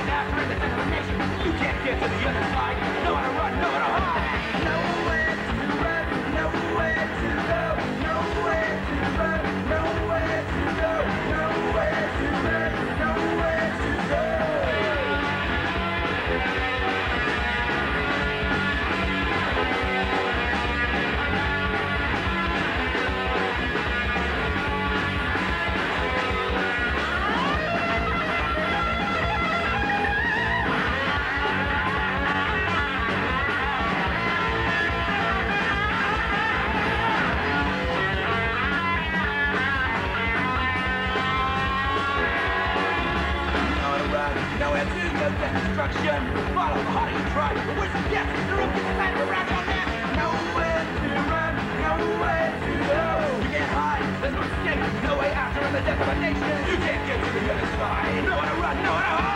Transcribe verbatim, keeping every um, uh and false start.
way after the destination. You can't get to the other side. Nowhere to run, nowhere to hide. Nowhere to run, nowhere to go. Nowhere to run, nowhere to go. Nowhere to run, nowhere to go. Nowhere to go, death, destruction. Follow the harder you try. The worse it gets, the room gets tight around your neck. Nowhere to run, nowhere to go. You can't hide, there's no escape. No way out, you're in the death of a nation. You can't get to the other side. Nowhere to run, nowhere to hide.